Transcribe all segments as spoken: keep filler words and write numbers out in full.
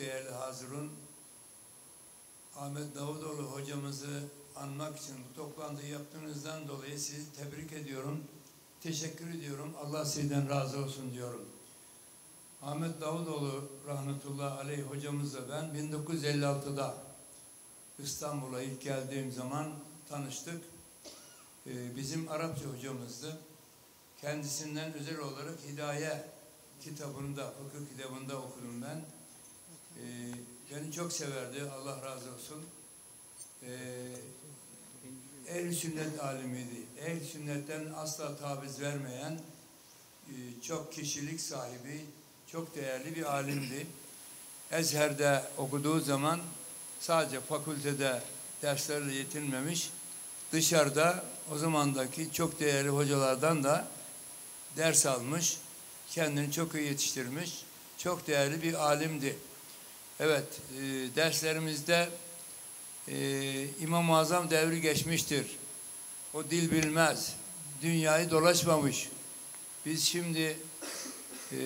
değerli hazırın, Ahmet Davutoğlu hocamızı anmak için bu toplantıyı yaptığınızdan dolayı sizi tebrik ediyorum. Teşekkür ediyorum. Allah sizden razı olsun diyorum. Ahmet Davutoğlu rahmetullahi aleyh hocamızla ben bin dokuz yüz elli altıda İstanbul'a ilk geldiğim zaman tanıştık. Ee, bizim Arapça hocamızdı. Kendisinden özel olarak Hidaye kitabında, fıkıh kitabında okudum ben. Ee, beni çok severdi. Allah razı olsun. Ee, Ehl-i sünnet alimiydi. Ehl-i sünnetten asla taviz vermeyen, e, çok kişilik sahibi, çok değerli bir alimdi. Ezher'de okuduğu zaman sadece fakültede derslerle yetinmemiş, dışarıda o zamandaki çok değerli hocalardan da ders almış, kendini çok iyi yetiştirmiş, çok değerli bir alimdi. Evet, e, derslerimizde e, İmam-ı Azam devri geçmiştir. O dil bilmez, dünyayı dolaşmamış. Biz şimdi e,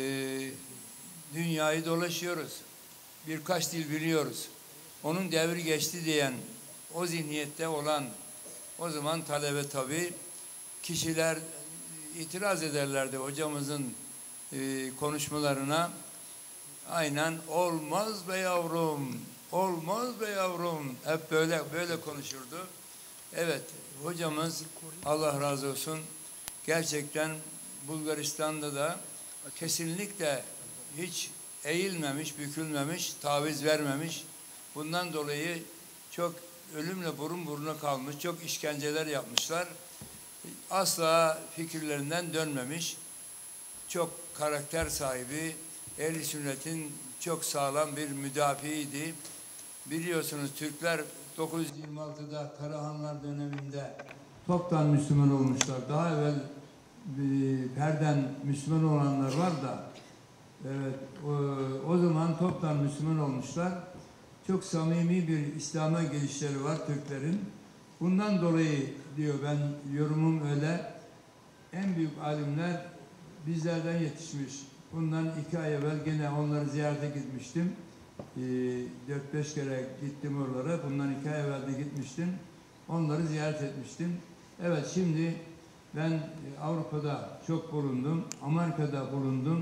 dünyayı dolaşıyoruz, birkaç dil biliyoruz. Onun devri geçti diyen, o zihniyette olan o zaman talebe tabii kişiler itiraz ederlerdi hocamızın e, konuşmalarına. Aynen olmaz be yavrum, olmaz be yavrum. Hep böyle böyle konuşurdu. Evet, hocamız Allah razı olsun. Gerçekten Bulgaristan'da da kesinlikle hiç eğilmemiş, bükülmemiş, taviz vermemiş. Bundan dolayı çok ölümle burun buruna kalmış, çok işkenceler yapmışlar. Asla fikirlerinden dönmemiş. Çok karakter sahibi, Ehl-i sünnetin çok sağlam bir müdafiiydi. Biliyorsunuz Türkler dokuz yüz yirmi altıda Karahanlar döneminde toptan Müslüman olmuşlar. Daha evvel perden Müslüman olanlar var da evet, o, o zaman toptan Müslüman olmuşlar. Çok samimi bir İslam'a gelişleri var Türklerin. Bundan dolayı diyor, ben yorumum öyle, en büyük alimler bizlerden yetişmiş. Bundan iki ay evvel gene onları ziyarete gitmiştim. Dört beş kere gittim oralara. Bundan iki ay evvel de gitmiştim. Onları ziyaret etmiştim. Evet, şimdi ben Avrupa'da çok bulundum. Amerika'da bulundum.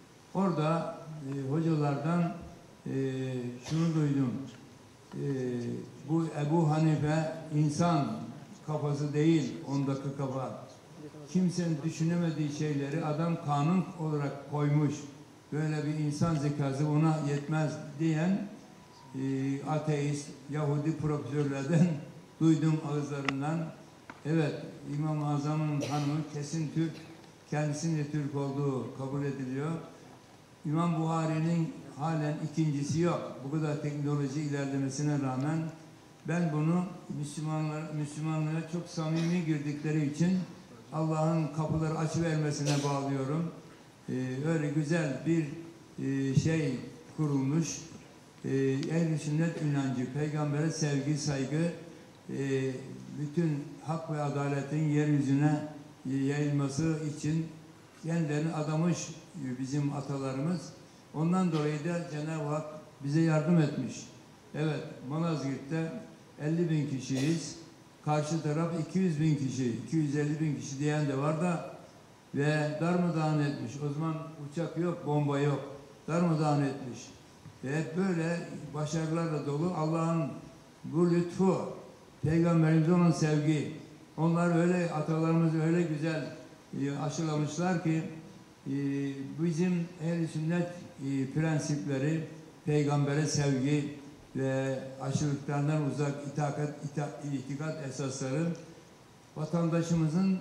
Orada e, hocalardan e, şunu duydum. E, bu Ebu Hanife insan kafası değil, ondaki kafa. Kimsenin düşünemediği şeyleri adam kanun olarak koymuş. Böyle bir insan zekası ona yetmez diyen e, ateist, Yahudi profesörlerden duydum ağızlarından. Evet, İmam-ı Azam'ın hanımı kesin Türk, kendisinin de Türk olduğu kabul ediliyor. İmam Buhari'nin halen ikincisi yok. Bu kadar teknoloji ilerlemesine rağmen ben bunu Müslümanlar, Müslümanlara çok samimi girdikleri için Allah'ın kapıları açıvermesine bağlıyorum. Ee, öyle güzel bir e, şey kurulmuş. Ee, Ehl-i sünnet inancı, peygambere sevgi, saygı, e, bütün hak ve adaletin yeryüzüne yayılması için kendilerini adamış bizim atalarımız. Ondan dolayı da Cenab-ı Hak bize yardım etmiş. Evet, Malazgirt'te elli bin kişiyiz. Karşı taraf iki yüz bin kişi, iki yüz elli bin kişi diyen de var da ve darmadağın etmiş. O zaman uçak yok, bomba yok. Darmadağın etmiş. Ve hep böyle başarılarla dolu Allah'ın bu lütfu, Peygamberimize olan sevgi. Onlar öyle, atalarımız öyle güzel e, aşılamışlar ki e, bizim ehl-i sünnet e, prensipleri, peygambere sevgi ve aşırılıklardan uzak itakat, ita, itikat esasları vatandaşımızın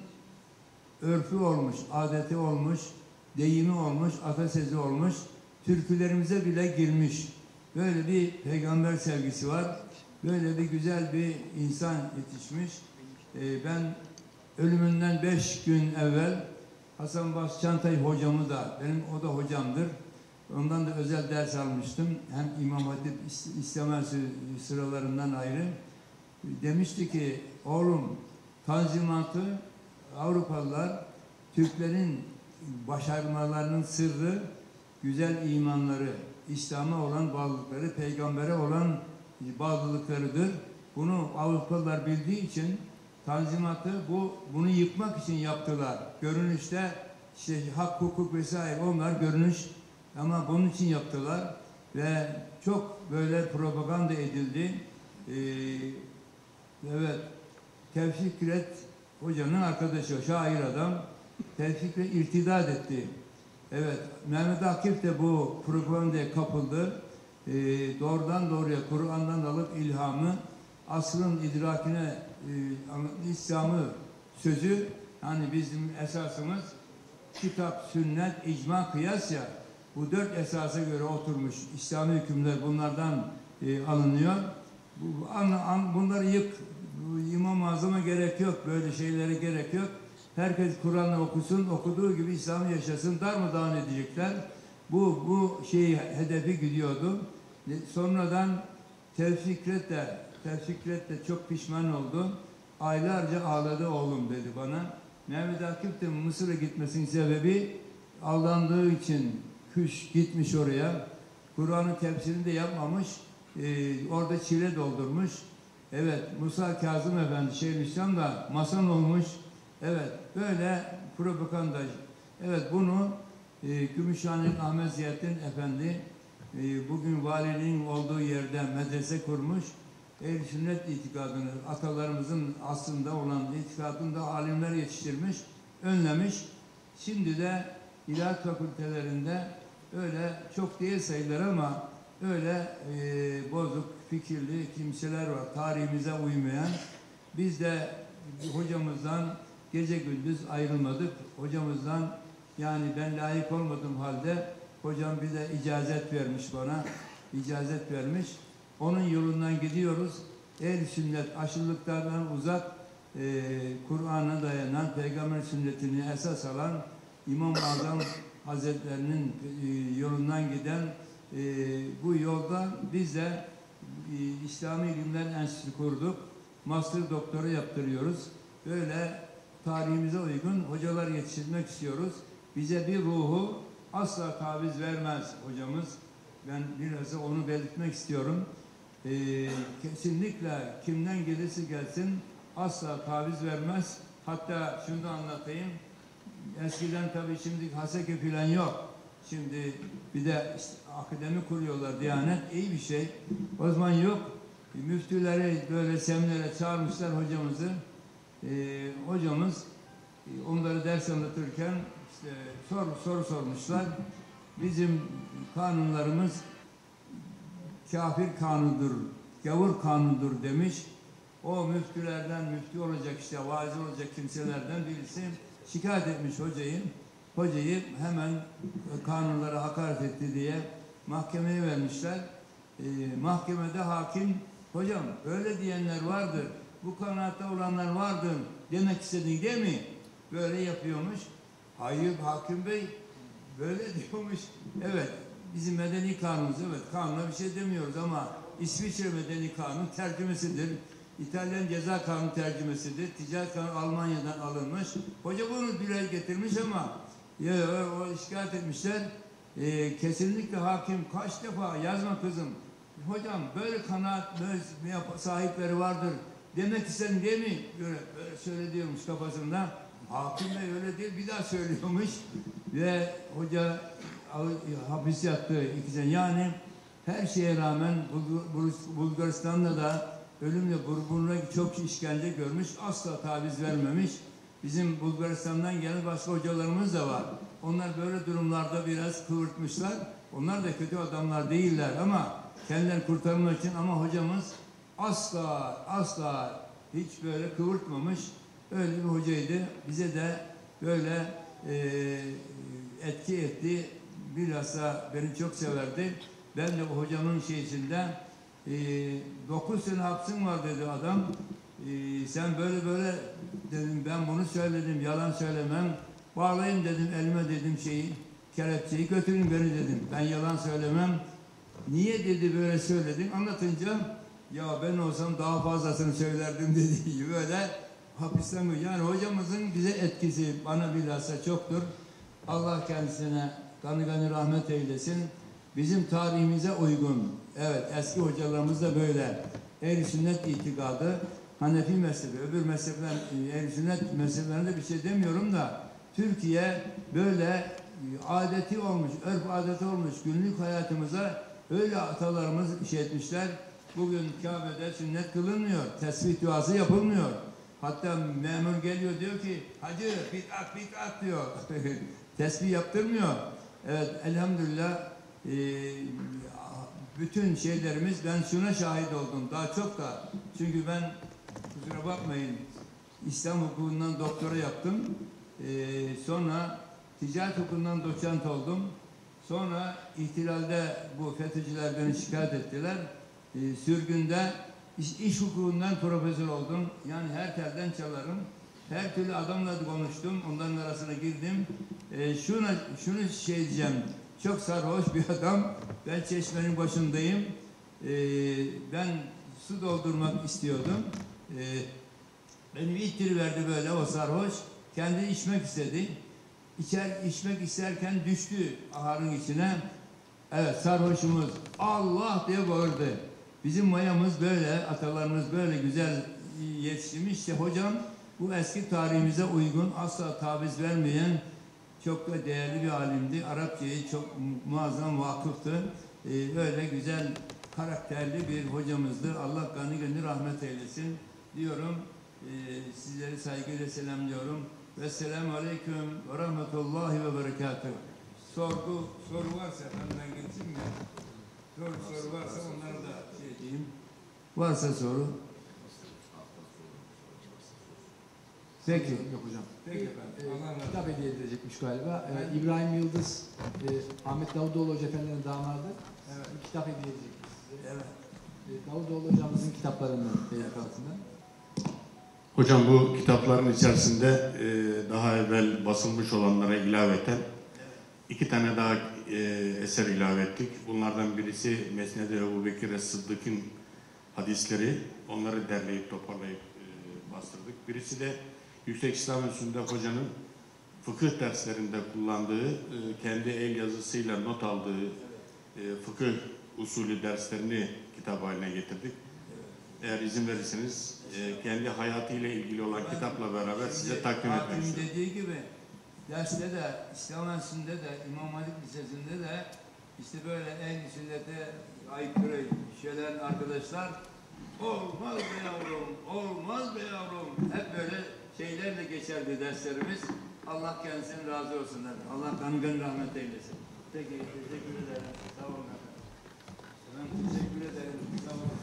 örfü olmuş, adeti olmuş, deyimi olmuş, atasözü olmuş, türkülerimize bile girmiş. Böyle bir peygamber sevgisi var. Böyle bir güzel bir insan yetişmiş. Ee, ben ölümünden beş gün evvel Hasan Bas Çantay hocamı da, benim o da hocamdır. Ondan da özel ders almıştım. Hem İmam Hatip İslam sıralarından ayrı. Demişti ki, oğlum, Tanzimat'ı Avrupalılar Türklerin başarmalarının sırrı güzel imanları, İslam'a olan bağlılıkları, peygambere olan bağlılıklarıdır. Bunu Avrupalılar bildiği için Tanzimat'ı bu bunu yıkmak için yaptılar. Görünüşte işte hak, hukuk vesaire onlar görünüş ama bunun için yaptılar ve çok böyle propaganda edildi. Ee, evet, Tevfik Fikret hocanın arkadaşı, şair adam. Tevfik Fikret irtidat etti. Evet, Mehmet Akif de bu propagandaya kapıldı. Ee, doğrudan doğruya Kur'an'dan alıp ilhamı, asrın idrakine e, İslam'ı sözü, hani bizim esasımız kitap, sünnet, icma, kıyas ya, bu dört esasa göre oturmuş İslami hükümler bunlardan e, alınıyor. Bu, an, an, bunları yık, bu, İmam-ı Azam'a gerek yok, böyle şeylere gerek yok. Herkes Kur'an'ı okusun, okuduğu gibi İslam'ı yaşasın, darmadağın edecekler. Bu, bu şeyi, hedefi gidiyordu. Sonradan Tevfik Fikret de, Tevfik Fikret de çok pişman oldu. Aylarca ağladı oğlum dedi bana. Mehmet Akif de Mısır'a gitmesinin sebebi aldandığı için küş gitmiş oraya. Kur'an'ın tefsirini de yapmamış. Ee, orada çile doldurmuş. Evet, Musa Kazım Efendi Şeyhülislam da mason olmuş. Evet, böyle propaganda. Evet, bunu e, Gümüşhane Ahmet Ziyaddin Efendi e, bugün valiliğin olduğu yerde medrese kurmuş. Ehl-i sünnet itikadını, atalarımızın aslında olan itikadında alimler yetiştirmiş, önlemiş. Şimdi de ilahiyat fakültelerinde öyle çok değil sayılır ama öyle e, bozuk fikirli kimseler var. Tarihimize uymayan. Biz de hocamızdan gece gündüz ayrılmadık. Hocamızdan yani ben layık olmadığım halde hocam bir de icazet vermiş bana. İcazet vermiş. Onun yolundan gidiyoruz. Ehl-i sünnet aşırılıklardan uzak, e, Kur'an'a dayanan, peygamber sünnetini esas alan İmam-ı Azam Hazretlerinin e, yolundan giden e, bu yolda biz de e, İslami İlimler Enstitüsü kurduk. Master doktora yaptırıyoruz. Böyle tarihimize uygun hocalar yetiştirmek istiyoruz. Bize bir ruhu asla taviz vermez hocamız. Ben biraz onu belirtmek istiyorum. Ee, kesinlikle kimden gelirse gelsin asla taviz vermez. Hatta şunu da anlatayım. Eskiden tabii şimdi haseke filan yok. Şimdi bir de işte akademi kuruyorlar, Diyanet iyi bir şey. O zaman yok. Müftüleri böyle seminere çağırmışlar hocamızı. Ee, hocamız onları ders anlatırken işte soru, soru sormuşlar. Bizim kanunlarımız kafir kanunudur, gavur kanunudur demiş. O müftülerden, müftü olacak işte, vaaz olacak kimselerden birisi şikayet etmiş hocayı. Hocayı hemen kanunlara hakaret etti diye mahkemeye vermişler. Ee, mahkemede hakim, hocam öyle diyenler vardır, bu kanaatte olanlar vardır demek istediğin değil mi? Böyle yapıyormuş. Hayır hakim bey, böyle diyormuş. Evet, bizim medeni kanunumuz, evet kanuna bir şey demiyoruz ama İsviçre medeni kanun tercümesidir. İtalyan ceza kanunu tercümesidir. Ticaret kanunu Almanya'dan alınmış. Hoca bunu dile getirmiş ama ya, o şikayet etmişler. Ee, kesinlikle hakim kaç defa yazma kızım. Hocam böyle kanaat böyle sahipleri vardır demek istedin değil mi? Böyle, böyle söylediyormuş kafasında. Hakim bey öyle değil, bir daha söylüyormuş. Ve hoca hapis yattı iki sene. Yani her şeye rağmen Bulgaristan'da da ölümle burununa çok işkence görmüş. Asla taviz vermemiş. Bizim Bulgaristan'dan gelen başka hocalarımız da var. Onlar böyle durumlarda biraz kıvırtmışlar. Onlar da kötü adamlar değiller ama kendilerini kurtarmak için, ama hocamız asla asla hiç böyle kıvırtmamış. Öyle bir hocaydı. Bize de böyle e, etki etti. Bilhassa beni çok severdi. Ben de o hocamın şeysinden e, dokuz sene hapsim var dedi adam. E, sen böyle böyle dedim, ben bunu söyledim, yalan söylemem. Bağlayın dedim elime dedim şeyi, kelepçeyi, götürün beni dedim. Ben yalan söylemem. Niye dedi böyle söyledin? Anlatınca ya ben olsam daha fazlasını söylerdim dedi. Böyle hapisten mi? Yani hocamızın bize etkisi bana bilhassa çoktur. Allah kendisine kanı kanı rahmet eylesin. bizim tarihimize uygun. Evet, eski hocalarımız da böyle. Ehl-i sünnet itikadı, Hanefi mezhebi, öbür mezhepler, ehl-i sünnet mezheplerinde bir şey demiyorum da, Türkiye böyle adeti olmuş, örf adeti olmuş, günlük hayatımıza öyle atalarımız şey etmişler. Bugün Kabe'de sünnet kılınmıyor, tesbih duası yapılmıyor. Hatta memur geliyor diyor ki, hacı bid'at bid'at diyor. Tesbih yaptırmıyor. Evet, elhamdülillah e, bütün şeylerimiz, ben şuna şahit oldum daha çok da, çünkü ben kusura bakmayın İslam hukukundan doktora yaptım, e, sonra ticaret hukukundan doçent oldum, sonra ihtilalde bu FETÖ'cüler beni şikayet ettiler, e, sürgünde iş, iş hukukundan profesör oldum, yani her telden çalarım, her türlü adamla konuştum, onların arasına girdim, e, şuna, şunu şey diyeceğim, çok sarhoş bir adam, ben çeşmenin başındayım, e, ben su doldurmak istiyordum, e, beni bir ittiriverdi böyle o sarhoş, kendi içmek istedi, İçer, içmek isterken düştü aharın içine, evet sarhoşumuz Allah diye bağırdı. Bizim mayamız böyle, atalarımız böyle güzel yetiştirmiş. İşte hocam bu eski tarihimize uygun, asla taviz vermeyen çok da değerli bir alimdi. Arapçayı çok muazzam vakıftı. Ee, böyle güzel karakterli bir hocamızdı. Allah kanı gönlü rahmet eylesin diyorum. Ee, sizleri saygıyla selamlıyorum. Vesselamu aleyküm ve rahmetullahi ve berekatuhu. Sorgu, soru varsa benden geçsin mi? Soru, soru varsa onlara da şey diyeyim. Varsa soru. Peki. Yok hocam. Peki efendim. Ee, kitap hediye edilecekmiş galiba. Ee, İbrahim Yıldız, e, Ahmet Davutoğlu Hoca Efendi'nin damadı. Evet. Bir kitap hediye edecekmiş size. Evet. Ee, Davutoğlu Hocamızın kitaplarından, teyit altından. Hocam bu kitapların içerisinde e, daha evvel basılmış olanlara ilaveten iki tane daha e, eser ilave ettik. Bunlardan birisi Mesned-i Ebu Bekir Es-Sıddık'ın hadisleri. Onları derleyip toparlayıp e, bastırdık. Birisi de Yüksek İslam Enstitüsü'nde hocanın fıkıh derslerinde kullandığı, e, kendi el yazısıyla not aldığı e, fıkıh usulü derslerini kitap haline getirdik. Eğer izin verirseniz e, kendi hayatıyla ilgili olan ben, kitapla beraber size takdim etmek istiyorum. Dediği gibi derste de, İslam Enstitüsü'nde de, İmam Hatip Lisesi'nde de işte böyle en sünnete aykırı şeyler arkadaşlar olmaz be yavrum, olmaz be yavrum. Hep böyle şeylerle geçerdi derslerimiz. Allah kendisine razı olsun. Allah kanı gönlü rahmet eylesin. Peki, teşekkür ederim. Sağ olun efendim. Ben teşekkür ederim. Sağ olun.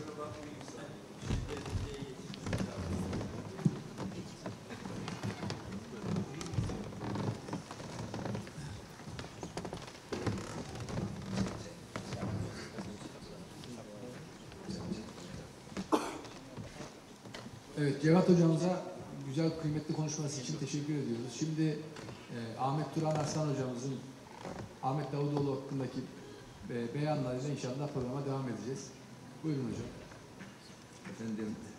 Evet, Cevat Hocamıza güzel, kıymetli konuşması için teşekkür ediyoruz. Şimdi e, Ahmet Turan Arslan Hocamızın Ahmet Davutoğlu hakkındaki e, beyanlarıyla inşallah programa devam edeceğiz. Buyurun hocam. Efendim,